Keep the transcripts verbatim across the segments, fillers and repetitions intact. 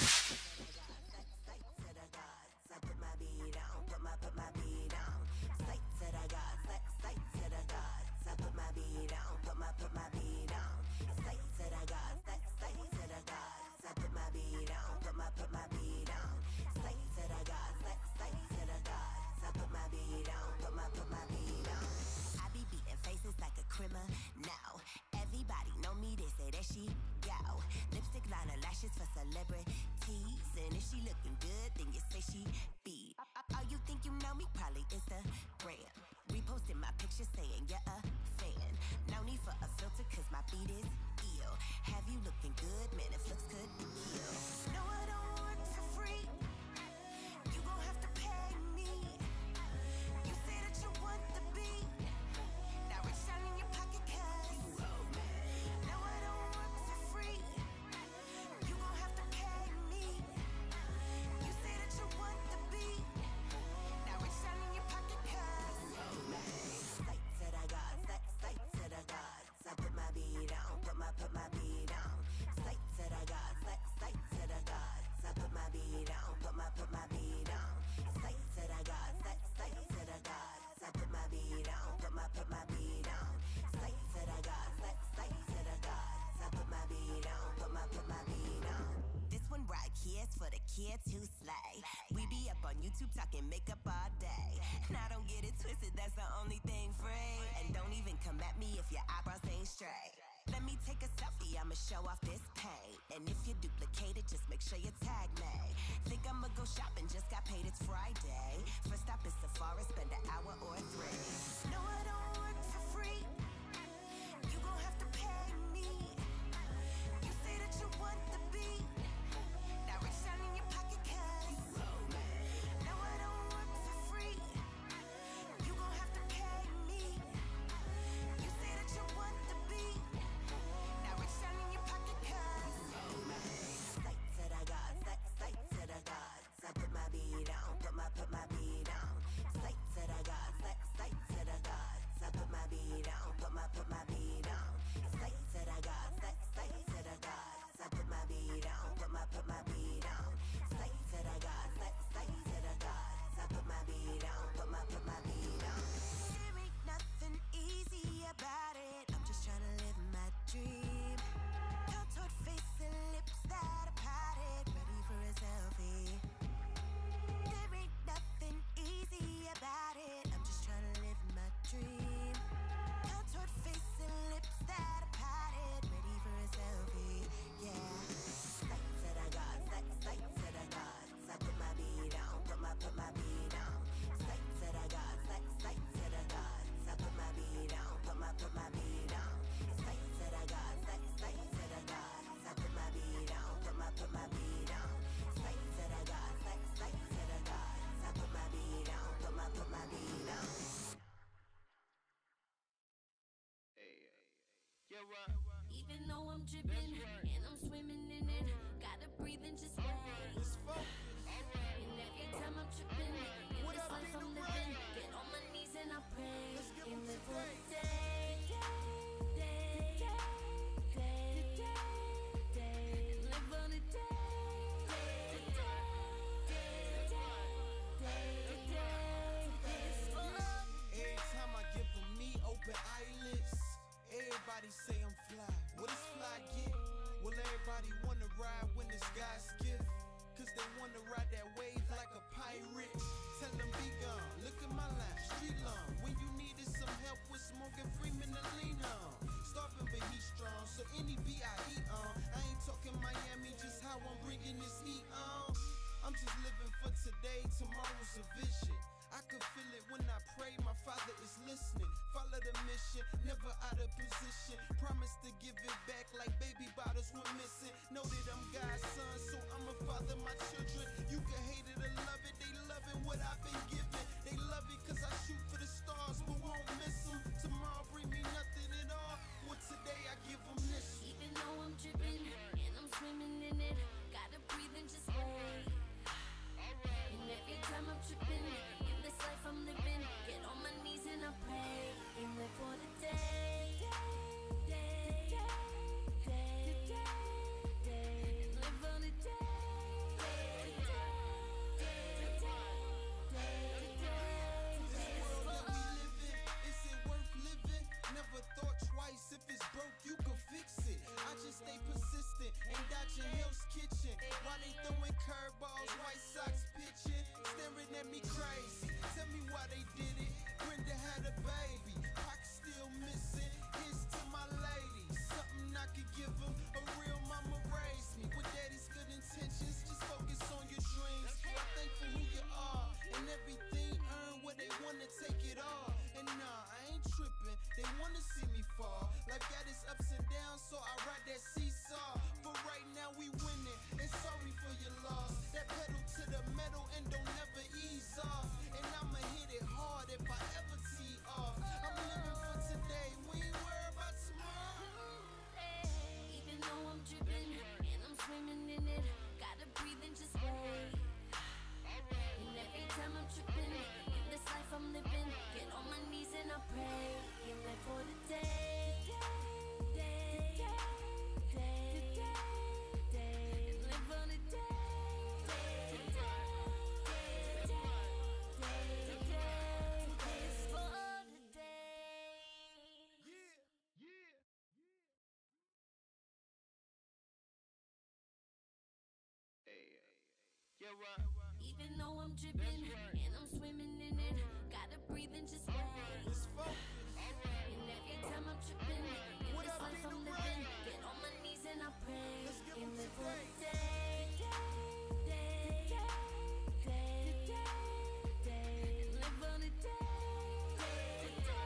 I put my beat on, put my, put my beat on. Sight to the gods, sight to the gods. I put my beat on, put my, put my beat on. Sight to the gods, sight to the gods. I put my beat on, put my, put my beat on. Sight to the gods, sight to the gods. I put my beat on, put my, put my beat on. I be beating faces like a criminal. Now everybody know me, they say that she go. Lipstick liner, lashes for celebrities. And if she looking good, then you say she be. Oh, you think you know me? Probably Instagram. Reposting my picture saying you're a fan. No need for a filter, cause my beat is ill. Have you looking good? Man, if looks could kill. No, I don't work for free. You gon' have to pay me. You say that you want the beat. Now reach down in your pocket, cause no, I don't work for free. You gon' have to pay me. You say that you want the beat. Now reach down in your pocket, cause sight to the gods, sight, sight to the gods. I put my beat on, put my, put my beat on. Sight to the gods, sight, sight to the gods. I put my beat on, put my, put my beat on. Sight to the gods, sight, sight to the gods. I put my beat on, put my, put my beat on. Sight to the gods, sight, sight to the gods. I put my beat on, put my, put my beat on. This one right here is for the kids who slay. We be up on YouTube talking makeup all day. Now don't get it twisted, that's the only thing free. And don't even come at me if your eyebrows ain't straight. Let me take a selfie, I'ma show off this paint. And if you duplicate it, just make sure you tag me. Think I'ma go shopping, just got paid, it's Friday. First stop is Sephora, spend an hour or three. No, I don't work for free. You gon' have to pay me. You say that you want the beat. Now reach down in your pocket, cause no, I don't work for free. You gon' have to pay me. You say that you want the beat. Now reach down in your pocket, cause sight to the gods, sight, sight to the gods. I put my beat on, put my, put my beat on. Sight to the gods, sight, sight to the gods. I put my beat on, put my, put my beat on. Sight to the gods, sight, sight to the gods. I put my beat on, put my, put my beat on. Sight to the gods, sight, sight to the gods. I put my beat on, put my, put my beat on. There ain't nothing easy about it. I'm just trying to live my dream. Contoured face and lips that are parted, ready for a selfie. There ain't nothing easy about it. I'm just trying to live my dream. Contoured face and lips that are parted, ready for a selfie. Yeah. Sight to the gods, sight, sight to the gods. I put my beat on, put my, put my beat on. Sight to the gods, sight, sight to the gods. I put my beat on, put my, put my beat on. Sight to the gods, sight, sight to the gods. I put my beat on, put my, put my beat on. Sight to the gods, sight, sight to the gods. I put my beat on, put my, put my beat on. Yeah, right. Even though I'm dripping right. and I'm swimming in it, gotta breathe and just wait. Let's focus. And every time I'm tripping in What this up, life Nina I'm living, Ray? get on my knees and I pray. Let's give And them live for today. the day, day, day, day, day, day. And live for the day, day, day, day, day, day, day. It's for Every time I give them me open eyelids, everybody say I'm fly. What does fly get? Well, everybody wanna ride when the sky's gift. Cause they wanna ride that wave like a pirate. Tell them be gone, look at my line, street long. When you needed some help with smoking Freeman to lean on. Starving but he's strong, so any B I eat on. I ain't talking Miami, just how I'm bringing this heat on. I'm just living for today, tomorrow's a vision. I could feel it when I pray, my father is listening. Follow the mission, never out of position. Promise to give it back like baby bottles went missing. Know that I'm God's son, so I'ma father my children. You can hate it or love it, they loving what I've been given. They love it cause I shoot for the stars, but won't miss them. Tomorrow bring me nothing at all. Well, today I give them this. even though I'm dripping and I'm swimming in it, gotta breathe and just wait. And every time I'm tripping in this life I'm living, get on my knees and I pray and live for the day, day, day, day, day, day, at me crazy. Tell me why they did it. Brenda had a baby, Pac still missing. Here's to my lady, something I could give him. A real mama raised me with daddy's good intentions. Just focus on your dreams. I think for who you are, and everything earned where they wanna take it all. And nah, I ain't tripping. They wanna see me fall. Life got its ups and downs, so I ride that seesaw. For right now we winning, and sorry for your loss. That pedal to the metal and don't never ease off. And I'ma hit it hard if I ever tee off. I'm living for today, we ain't worried about tomorrow. Even though I'm dripping and I'm swimming in it, gotta breathe and just wait. And every time I'm tripping in this life I'm living, get on my knees and I pray. And live for the day, day, day, day, and live for the day, day, day, day, day, day, it's for the day. Yeah, yeah. Yeah, right. Even though I'm dripping and I'm swimming in it, gotta breathe and just wait. Let's focus. And every time I'm tripping in What this up, life Nina I'm Ray? living, get on my knees and I pray. Let's give 'em And live for today. the day, day, day, day, day, and live for the day, day,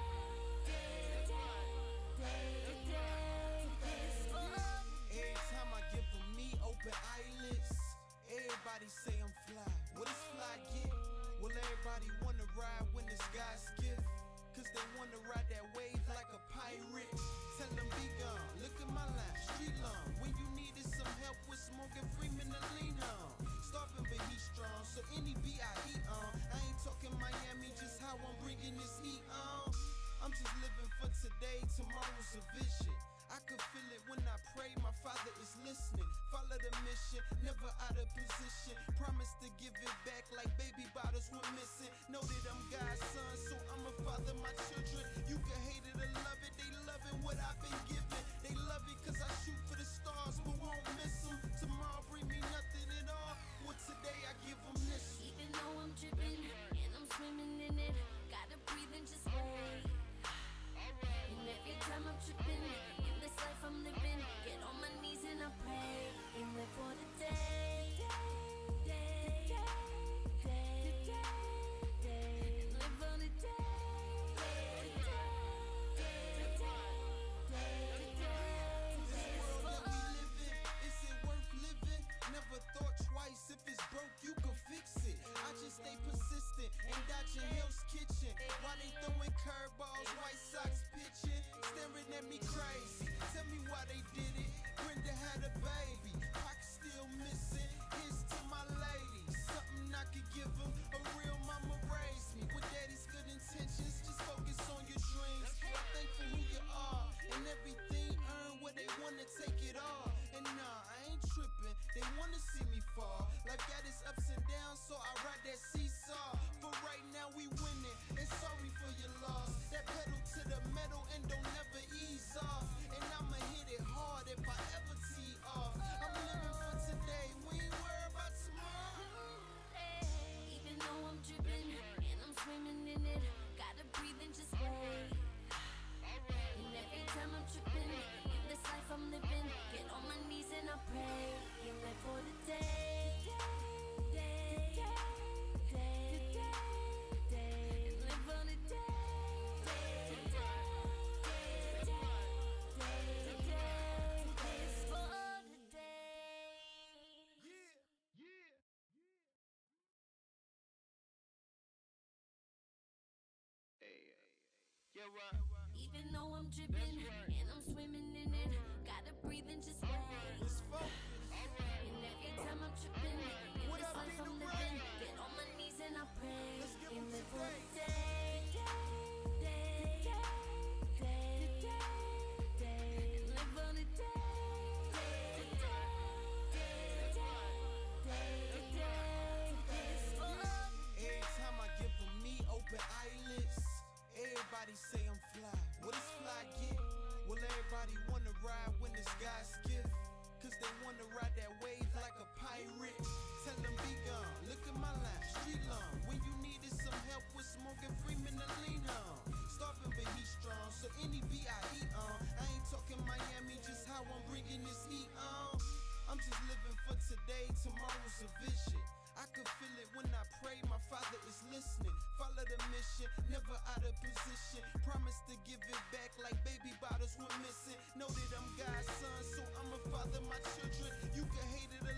day, day, day, day, it's for the Every time I give them me open eyelids, everybody say I'm fly. What does fly get? Well, everybody wanna ride when the skies gift. Cause they wanna ride that wave like a pirate. Tell them be gone, look at my line, street long. When you needed some help with Morgan Freeman to lean on. Starving but he's strong, so any B I eat on. I ain't talking Miami, just how I'm bringing this heat on. I'm just living for today, tomorrow's a vision. I could feel it when I pray, my father is listening. Follow the mission, never out of position. Promise to give it back like baby bottles were missing. Know that I'm God's son, so I'ma father my children. You can hate it or love it, they loving what I've been given. They love it cause I shoot for the stars, but won't miss them. Tomorrow bring me nothing at all. Well, today I give them this. Even though I'm dripping and I'm swimming in it, gotta breathe and just wait. And every time I'm tripping in this life I'm living, get on my knees and I pray. And live for the day, day, day, day, day, and live for the day, day, day, day, day, This day, world that we day, live in, is it worth living? Never thought twice, if it's broke, you can fix it. I just stay persistent and dodging Hell's Kitchen. Why they throwing curveballs, White Sox pitching, staring at me crazy. Tell me why they did it. Brenda had a baby, Pac still missing. Here's to my lady, something I could give him. A real mama raised me with daddy's good intentions. Just focus on your dreams. I think for who you are, and everything earned where they wanna take it all. And nah, I ain't tripping, they wanna see me fall. Life got its ups and downs, so I ride that seesaw. For right now we winning, and sorry for your loss. That pedal to the metal and don't never ease off. And I'ma hit it hard if I ever tee off. I'm living for today, we ain't worried about tomorrow. even though I'm dripping and I'm swimming in it, gotta breathe and just wait. And every time I'm tripping in this life I'm living, get on my knees and I pray. And live for the day, day, day, day, and live for the day, day, day, day, day, day, it's for the day. Yeah, yeah. Yeah, right. Even though I'm dripping and I'm swimming in it, gotta breathe and just wait. Let's focus. And every time I'm tripping in What this up, life Nina I'm Ray? living, get on my knees and I pray. Let's give 'em And live for the today. day, day, day, day, day, and live for the day, day, day, day, day, day, it's for the Every time I give them me open eyelids, everybody say I'm fly. What does fly get? Well, everybody wanna ride when the skies gift. Cause they wanna today, tomorrow's a vision. I can feel it when I pray, my Father is listening. Follow the mission, never out of position. Promise to give it back like baby bottles went missing. Know that I'm God's son, so I'ma father my children. You can hate it